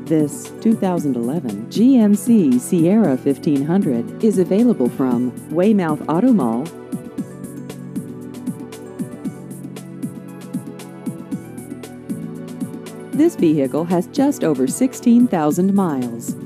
This 2011 GMC Sierra 1500 is available from Weymouth Auto Mall. This vehicle has just over 16,000 miles.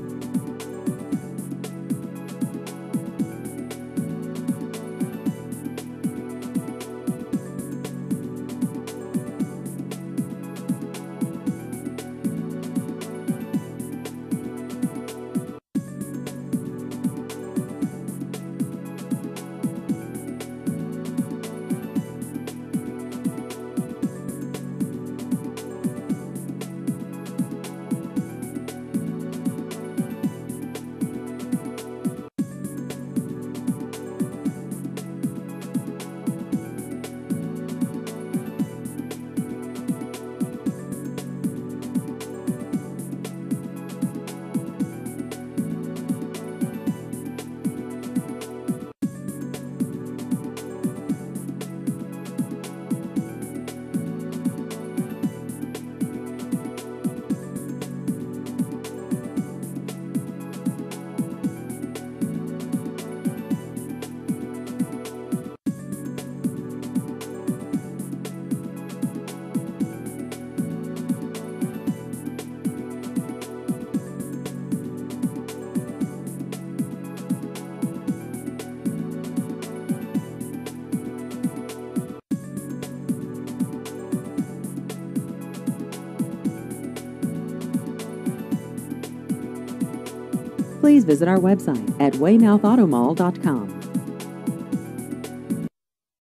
Please visit our website at weymouthautomall.com.